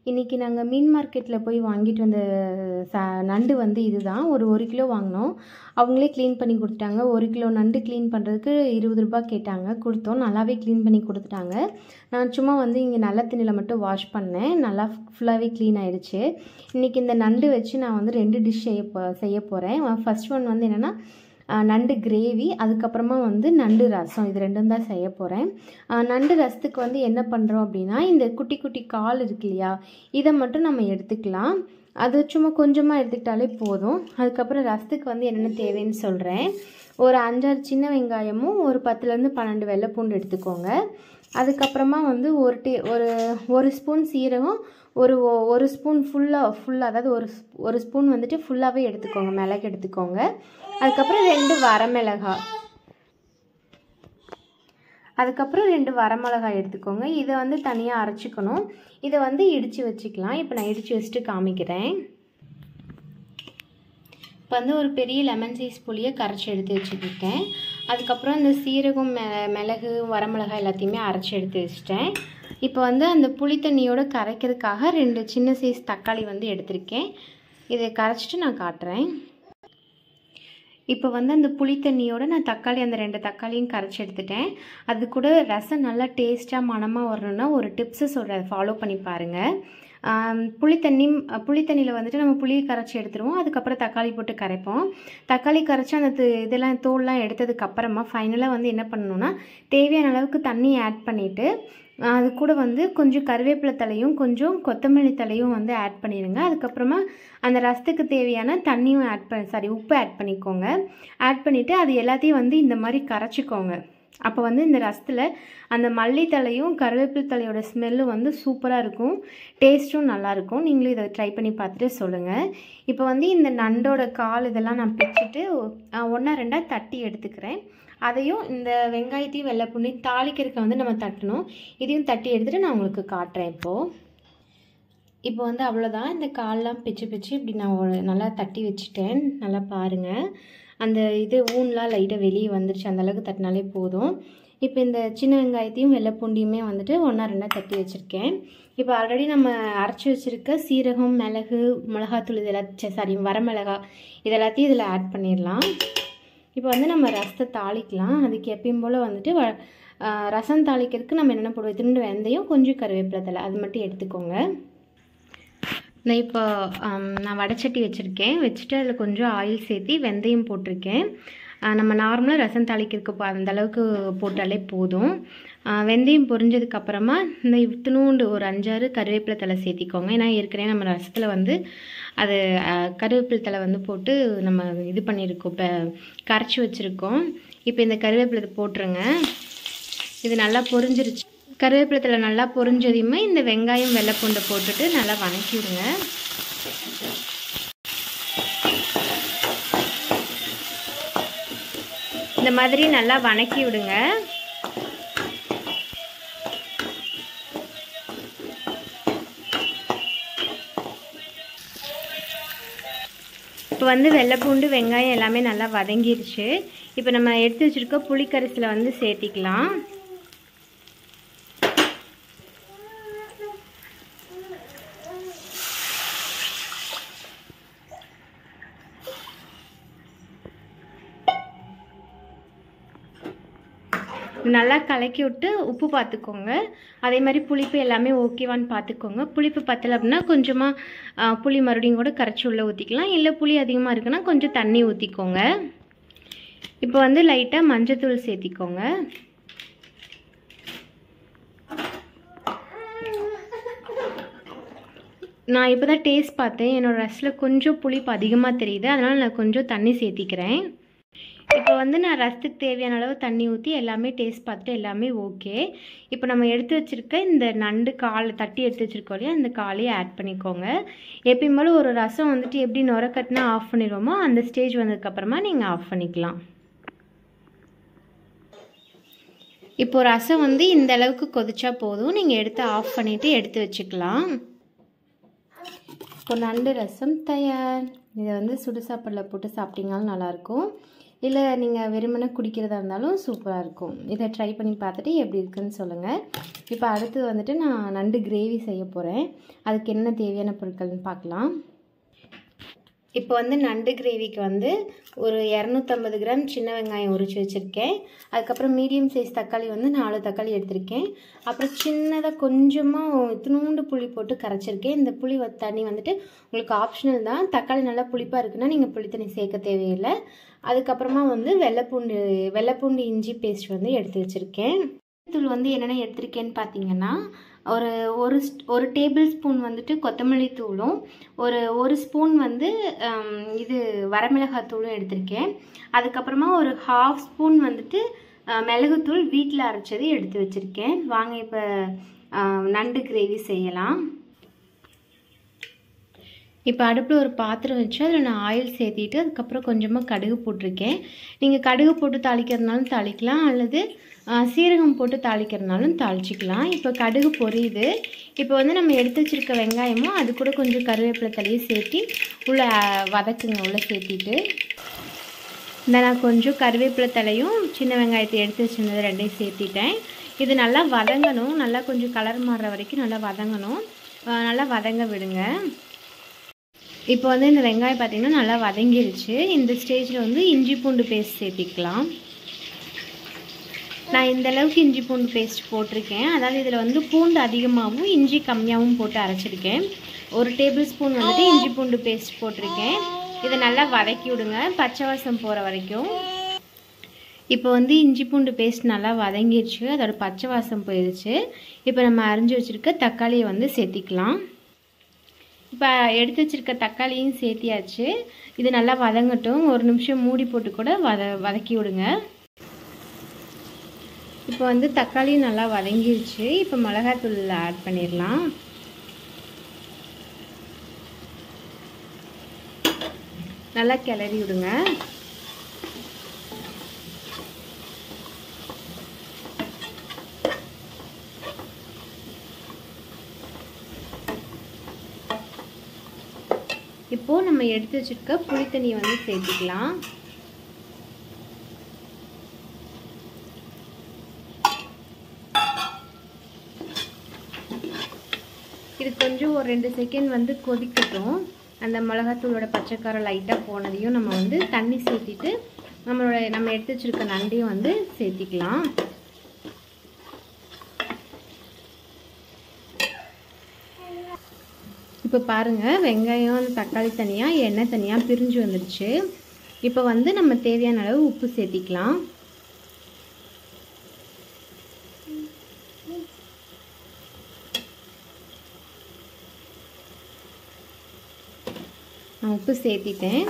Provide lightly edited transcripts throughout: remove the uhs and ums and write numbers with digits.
இன்றைக்கி நாங்கள் மீன் மார்க்கெட்டில் போய் வாங்கிட்டு வந்த நண்டு வந்து இதுதான். ஒரு கிலோ வாங்கினோம். அவங்களே க்ளீன் பண்ணி கொடுத்தாங்க. 1 கிலோ நண்டு க்ளீன் பண்ணுறதுக்கு 20 ரூபா கேட்டாங்க. கொடுத்தோம். நல்லாவே க்ளீன் பண்ணி கொடுத்துட்டாங்க. நான் சும்மா வந்து இங்கே நல்ல தண்ணியில் மட்டும் வாஷ் பண்ணேன். நல்லா ஃபுல்லாகவே க்ளீன் ஆகிடுச்சு. இன்றைக்கி இந்த நண்டு வச்சு நான் வந்து 2 டிஷ் செய்ய போகிறேன். ஃபர்ஸ்ட் ஒன் வந்து என்னென்னா நண்டு கிரேவி, அதுக்கப்புறமா வந்து நண்டு ரசம். இது ரெண்டும் தான் செய்ய போகிறேன். நண்டு ரசத்துக்கு வந்து என்ன பண்ணுறோம் அப்படின்னா, இந்த குட்டி குட்டி கால் இருக்கு இல்லையா, இதை மட்டும் நம்ம எடுத்துக்கலாம். அது சும்மா கொஞ்சமாக எடுத்துக்கிட்டாலே போதும். அதுக்கப்புறம் ரசத்துக்கு வந்து என்னென்ன தேவைன்னு சொல்கிறேன். ஒரு 5-6 சின்ன வெங்காயமும் ஒரு 10-12 வெள்ளைப்பூண்டு எடுத்துக்கோங்க. அதுக்கப்புறமா வந்து ஒரு ஸ்பூன் சீரகம், ஒரு ஸ்பூன் ஃபுல்லாக அதாவது ஒரு ஸ்பூன் வந்துட்டு ஃபுல்லாகவே எடுத்துக்கோங்க, மிளகு எடுத்துக்கோங்க. அதுக்கப்புறம் 2 வரமிளகாய் எடுத்துக்கோங்க. இதை வந்து தனியாக அரைச்சிக்கணும். இதை வந்து இடித்து வச்சுக்கலாம். இப்போ நான் இடித்து வச்சுட்டு காமிக்கிறேன். இப்போ வந்து ஒரு பெரிய லெமன் சைஸ் புளியை கரைச்சி எடுத்து வச்சுக்கிட்டேன். அதுக்கப்புறம் இந்த சீரகம், மிளகு, வரமிளகாய் எல்லாத்தையுமே அரைச்சி எடுத்து வச்சுட்டேன். இப்போ வந்து அந்த புளி தண்ணியோடு கரைக்கிறதுக்காக 2 சின்ன சைஸ் தக்காளி வந்து எடுத்திருக்கேன். இதை கரைச்சிட்டு நான் காட்டுறேன். இப்போ வந்து அந்த புளி தண்ணியோடு நான் அந்த 2 தக்காளியும் கரைச்சி எடுத்துட்டேன். அது கூட ரசம் நல்லா டேஸ்ட்டாக மணமாக வரணுன்னா ஒரு டிப்ஸு சொல்கிறேன், ஃபாலோ பண்ணி பாருங்கள். புளி தண்ணியில் வந்துட்டு நம்ம புளியை கரைச்சி எடுத்துருவோம். அதுக்கப்புறம் தக்காளி போட்டு கரைப்போம். தக்காளி கரைச்சி அந்த இதெல்லாம் தோல்லாம் எடுத்ததுக்கப்புறமா ஃபைனலாக வந்து என்ன பண்ணணுன்னா, தேவையான அளவுக்கு தண்ணி ஆட் பண்ணிவிட்டு அது கூட வந்து கொஞ்சம் கருவேப்பிலை தலையும் கொஞ்சம் கொத்தமல்லி தலையும் வந்து ஆட் பண்ணிடுங்க. அதுக்கப்புறமா அந்த ரசத்துக்கு தேவையான தண்ணியும் உப்பு ஆட் பண்ணிக்கோங்க. ஆட் பண்ணிவிட்டு அது எல்லாத்தையும் வந்து இந்த மாதிரி கரைச்சிக்கோங்க. அப்போ வந்து இந்த ரசத்தில் அந்த மல்லித்தலையும் கருவேப்பிலை தலையோட ஸ்மெல்லு வந்து சூப்பராக இருக்கும். டேஸ்ட்டும் நல்லாயிருக்கும். நீங்களும் இதை ட்ரை பண்ணி பார்த்துட்டு சொல்லுங்கள். இப்போ வந்து இந்த நண்டோட கால் இதெல்லாம் நான் பிச்சுட்டு 1-2 தட்டி எடுத்துக்கிறேன். அதையும் இந்த வெங்காயத்தையும் வெள்ளைப்பூண்டையும் தாளிக்கிறதுக்கு வந்து நம்ம தட்டணும். இதையும் தட்டி எடுத்துகிட்டு நான் உங்களுக்கு காட்டுறேன். இப்போ வந்து அவ்வளோதான். இந்த கால்லாம் பிச்சு இப்படி நான் நல்லா தட்டி வச்சுட்டேன். நல்லா பாருங்கள், அந்த ஊன்லாம் லைட்டாக வெளியே வந்துருச்சு. அந்தளவுக்கு தட்டினாலே போதும். இப்போ இந்த சின்ன வெங்காயத்தையும் வெள்ளைப்பூண்டையுமே வந்துட்டு 1-2 தட்டி வச்சுருக்கேன். இப்போ ஆல்ரெடி நம்ம அரைச்சி வச்சுருக்க சீரகம், மிளகு, மிளகாத்தூள் வரமிளகா இதெல்லாத்தையும் இதில் ஆட் பண்ணிடலாம். இப்போ வந்து நம்ம ரசத்தை தாளிக்கலாம். அதுக்கு எப்பயும் போல் வந்துட்டு ரசம் தாளிக்கிறதுக்கு நம்ம என்னென்ன போடுவோம், 2 வெந்தயம், கொஞ்சம் கருவேப்பிலை தலை, அது மட்டும் எடுத்துக்கோங்க. இப்போ நான் வடைச்சட்டி வச்சுட்டு அதில் கொஞ்சம் ஆயில் சேர்த்து வெந்தயம் போட்டிருக்கேன். நம்ம நார்மலாக ரசம் தாளிக்கிறதுக்கு அந்தளவுக்கு போட்டாலே போதும். வெந்தயம் பொரிஞ்சதுக்கப்புறமா இந்த இத்தினூண்டு ஒரு 5-6 கருவேப்பிலை தலை சேர்த்திக்கோங்க. ஏன்னா ஏற்கனவே நம்ம ரசத்தில் வந்து அது கருவேப்பிலை தலை வந்து போட்டு நம்ம இது பண்ணியிருக்கோம், இப்போ கரைச்சி வச்சுருக்கோம். இப்போ இந்த கருவேப்பிலை போட்டுருங்க. இது நல்லா பொரிஞ்சிருச்சு. கருவேப்பிலை தலை நல்லா பொரிஞ்சதையுமே இந்த வெங்காயம் வெள்ளைப்பூண்டை போட்டுட்டு நல்லா வணக்கி விடுங்க. இந்த மாதிரி நல்லா வணக்கி விடுங்க. இப்போ வந்து வெள்ளைப்பூண்டு வெங்காயம் எல்லாமே நல்லா வதங்கிடுச்சு. இப்போ நம்ம எடுத்து வச்சுருக்க புளிக்கரைசலை வந்து சேர்த்திக்கலாம். நல்லா கலக்கி விட்டு உப்பு பார்த்துக்கோங்க. அதே மாதிரி புளிப்பு எல்லாமே ஓகேவான்னு பார்த்துக்கோங்க. புளிப்பு பத்தலை அப்படின்னா கொஞ்சமாக புளி மறுபடியும் கூட கரைச்சி உள்ளே ஊற்றிக்கலாம். இல்லை புளி அதிகமாக இருக்குன்னா கொஞ்சம் தண்ணி ஊற்றிக்கோங்க. இப்போ வந்து லைட்டாக மஞ்சத்தூள் சேர்த்திக்கோங்க. நான் இப்போ தான் டேஸ்ட் பார்த்தேன். என்னோடய ரசத்தில் கொஞ்சம் புளிப்பு அதிகமாக தெரியுது. அதனால் நான் கொஞ்சம் தண்ணி சேர்த்திக்கிறேன். இப்போ வந்து நான் ரசத்துக்கு தேவையான அளவு தண்ணி ஊற்றி எல்லாமே டேஸ்ட் பார்த்துட்டு எல்லாமே ஓகே. இப்போ நம்ம எடுத்து வச்சுருக்க இந்த நண்டு கால் தட்டி எடுத்து வச்சுருக்கோம் இல்லையா, அந்த காலையும் ஆட் பண்ணிக்கோங்க. எப்பயும் போல் ஒரு ரசம் வந்துட்டு எப்படி நுரக்கட்டினா ஆஃப் பண்ணிடுவோமோ அந்த ஸ்டேஜ் வந்ததுக்கப்புறமா நீங்கள் ஆஃப் பண்ணிக்கலாம். இப்போ ரசம் வந்து இந்த அளவுக்கு கொதிச்சா போதும். நீங்கள் எடுத்து ஆஃப் பண்ணிவிட்டு எடுத்து வச்சுக்கலாம். இப்போ நண்டு ரசம் தயார். இதை வந்து சுடு சாப்பாடில் போட்டு சாப்பிட்டீங்கனாலும் நல்லாயிருக்கும். இல்லை நீங்கள் வெறுமனே குடிக்கிறதா இருந்தாலும் சூப்பராக இருக்கும். இதை ட்ரை பண்ணி பார்த்துட்டு எப்படி இருக்குன்னு சொல்லுங்கள். இப்போ அடுத்து வந்துட்டு நான் நண்டு கிரேவி செய்ய போகிறேன். அதுக்கு என்ன தேவையான பொருட்கள்னு பார்க்கலாம். இப்போ வந்து நண்டு கிரேவிக்கு வந்து ஒரு 250 கிராம் சின்ன வெங்காயம் உரித்து வச்சுருக்கேன். அதுக்கப்புறம் மீடியம் சைஸ் தக்காளி வந்து 4 தக்காளி எடுத்திருக்கேன். அப்புறம் சின்னதாக கொஞ்சமாக இத்தினூண்டு புளி போட்டு கரைச்சிருக்கேன். இந்த புளி தண்ணி வந்துட்டு உங்களுக்கு ஆப்ஷனல் தான். தக்காளி நல்லா புளிப்பாக இருக்குன்னா நீங்கள் புளி தண்ணி சேர்க்க தேவையில்லை. அதுக்கப்புறமா வந்து வெள்ளைப்பூண்டு இஞ்சி பேஸ்ட் வந்து எடுத்து வச்சுருக்கேன். தூள் வந்து என்னென்ன எடுத்திருக்கேன்னு பார்த்தீங்கன்னா, ஒரு டேபிள் ஸ்பூன் வந்துட்டு கொத்தமல்லி தூளும் ஒரு ஸ்பூன் வந்து இது வரமிளகாய் தூளும் எடுத்திருக்கேன். அதுக்கப்புறமா ஒரு 1/2 ஸ்பூன் வந்துட்டு மிளகுத்தூள் வீட்டில் அரைச்சது எடுத்து வச்சுருக்கேன். வாங்க இப்போ நண்டு கிரேவி செய்யலாம். இப்போ அடுப்பில் ஒரு பாத்திரம் வச்சு அதில் நான் ஆயில் சேர்த்திட்டு அதுக்கப்புறம் கொஞ்சமாக கடுகு போட்டிருக்கேன். நீங்கள் கடுகு போட்டு தாளிக்கிறதுனாலும் தாளிக்கலாம், அல்லது சீரகம் போட்டு தாளிக்கிறதுனாலும் தாளிச்சிக்கலாம். இப்போ கடுகு பொரியுது. இப்போ வந்து நம்ம எடுத்து வச்சுருக்க வெங்காயமும் அது கூட கொஞ்சம் கருவேப்பிலை தழையும் சேர்த்து உள்ளே வதக்குங்க. உள்ளே சேர்த்திட்டு நான் கொஞ்சம் கருவேப்பிலை தலையும் சின்ன வெங்காயத்தை எடுத்து வச்சுருந்தது ரெண்டையும் சேர்த்திட்டேன். இது நல்லா வதங்கணும். நல்லா கொஞ்சம் கலர் மாறுற வரைக்கும் நல்லா வதங்கணும். நல்லா வதங்க விடுங்க. இப்போ வந்து இந்த வெங்காயம் பார்த்திங்கன்னா நல்லா வதங்கிடுச்சு. இந்த ஸ்டேஜில் வந்து இஞ்சி பூண்டு பேஸ்ட் சேர்த்திக்கலாம். நான் இந்த அளவுக்கு இஞ்சி பூண்டு பேஸ்ட் போட்டிருக்கேன். அதாவது இதில் வந்து பூண்டு அதிகமாகவும் இஞ்சி கம்மியாகவும் போட்டு அரைச்சிருக்கேன். ஒரு டேபிள் ஸ்பூன் வந்துட்டு இஞ்சி பூண்டு பேஸ்ட் போட்டிருக்கேன். இதை நல்லா வதக்கி விடுங்க, பச்சை வாசம் போகிற வரைக்கும். இப்போ வந்து இஞ்சி பூண்டு பேஸ்ட் நல்லா வதங்கிடுச்சு, அதோட பச்சை வாசம் போயிடுச்சு. இப்போ நம்ம அரிஞ்சு வச்சுருக்க தக்காளியை வந்து சேர்த்திக்கலாம். இப்போ எடுத்து வச்சுருக்க தக்காளியும் சேர்த்தியாச்சு. இது நல்லா வதங்கட்டும். ஒரு நிமிஷம் மூடி போட்டு கூட வதக்கி விடுங்க. இப்போ வந்து தக்காளியும் நல்லா வதங்கிடுச்சு. இப்போ மிளகாத்தூள் ஆட் பண்ணிடலாம். நல்லா கிளறி விடுங்க. இப்போது நம்ம எடுத்து வச்சுருக்க புளி தண்ணியை வந்து சேர்த்துக்கலாம். இது கொஞ்சம் ஒரு 2 செகண்ட் வந்து கொதிக்கட்டும். அந்த மிளகாத்தூளோட பச்சைக்காரம் லைட்டாக போனதையும் நம்ம வந்து தண்ணி சேர்த்திட்டு நம்ம எடுத்து வச்சுருக்க நண்டையும் வந்து சேர்த்திக்கலாம். இப்போ பாருங்கள், வெங்காயம் அந்த தக்காளி தனியாக எண்ணெய் தனியாக பிரிஞ்சு வந்துடுச்சு. இப்போ வந்து நம்ம தேவையான அளவு உப்பு சேர்த்திக்கலாம். நான் உப்பு சேர்த்திட்டேன்.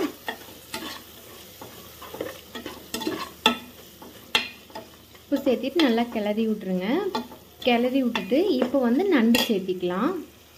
உப்பு சேர்த்திட்டு நல்லா கிளறி விட்ருங்க. கிளறி விட்டுட்டு இப்போ வந்து நண்டு சேர்த்திக்கலாம்.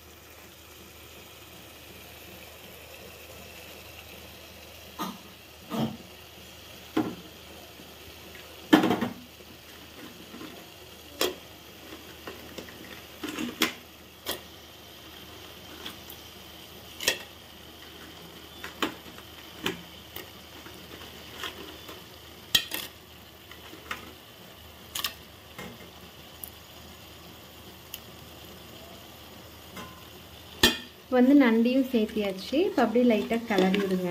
வந்து நண்டையும் சேர்த்தியாச்சு. இப்போ அப்படியே லைட்டாக கிளறி விடுங்க.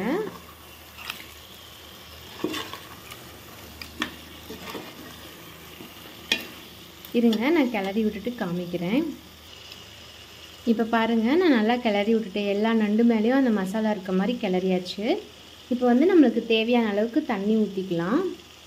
இருங்க, நான் கிளறி விட்டுட்டு காமிக்கிறேன். இப்போ பாருங்கள், நான் நல்லா கிளறி விட்டுட்டேன். எல்லா நண்டு மேலேயும் அந்த மசாலா இருக்க மாதிரி கிளறியாச்சு. இப்போ வந்து நம்மளுக்கு தேவையான அளவுக்கு தண்ணி ஊற்றிக்கலாம்.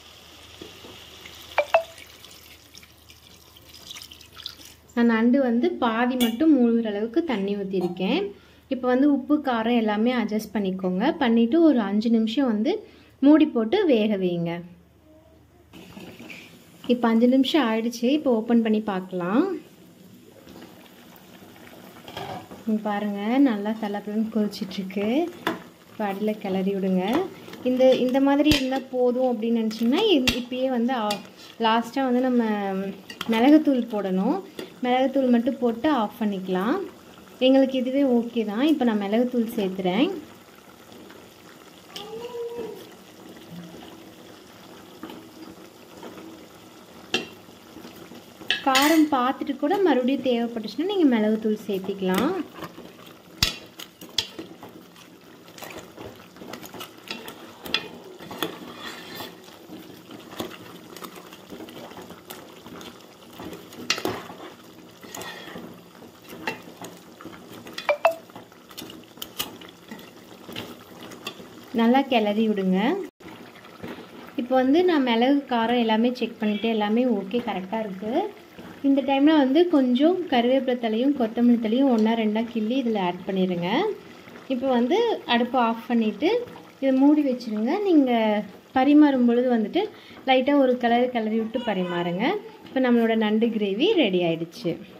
நான் நண்டு வந்து பாதி மட்டும் மூழ்கிற அளவுக்கு தண்ணி ஊற்றிருக்கேன். இப்போ வந்து உப்பு காரம் எல்லாமே அட்ஜஸ்ட் பண்ணிக்கோங்க. பண்ணிவிட்டு ஒரு 5 நிமிஷம் வந்து மூடி போட்டு வேக வைங்க. இப்போ 5 நிமிஷம் ஆயிடுச்சு. இப்போ ஓப்பன் பண்ணி பார்க்கலாம். பாருங்கள், நல்லா தலப்பலன்னு கொதிச்சிட்ருக்கு. இப்போ அடியில் கிளறி விடுங்க. இந்த மாதிரி இருந்தால் போதும் அப்படின்னு நினச்சிங்கன்னா இப்பயே வந்து லாஸ்ட்டாக வந்து நம்ம மிளகுத்தூள் போடணும். மிளகுத்தூள் மட்டும் போட்டு ஆஃப் பண்ணிக்கலாம். எங்களுக்கு இதுவே ஓகே தான். இப்போ நான் மிளகுத்தூள் சேர்த்துறேன். காரம் பார்த்துட்டு கூட மறுபடியும் தேவைப்பட்டுச்சுன்னா நீங்கள் மிளகுத்தூள் சேர்த்திக்கலாம். நல்லா கிளறி விடுங்க. இப்போ வந்து நான் மிளகு காரம் எல்லாமே செக் பண்ணிவிட்டு எல்லாமே ஓகே கரெக்டாக இருக்குது. இந்த டைமில் வந்து கொஞ்சம் கருவேப்பிலை தலையும் கொத்தமல்லி தலையும் 1-2 கிள்ளி இதில் ஆட் பண்ணிடுங்க. இப்போ வந்து அடுப்பை ஆஃப் பண்ணிவிட்டு இதை மூடி வச்சுருங்க. நீங்கள் பரிமாறும் பொழுது வந்துட்டு லைட்டாக ஒரு கிளறி விட்டு பரிமாறுங்க. இப்போ நம்மளோட நண்டு கிரேவி ரெடி ஆயிடுச்சு.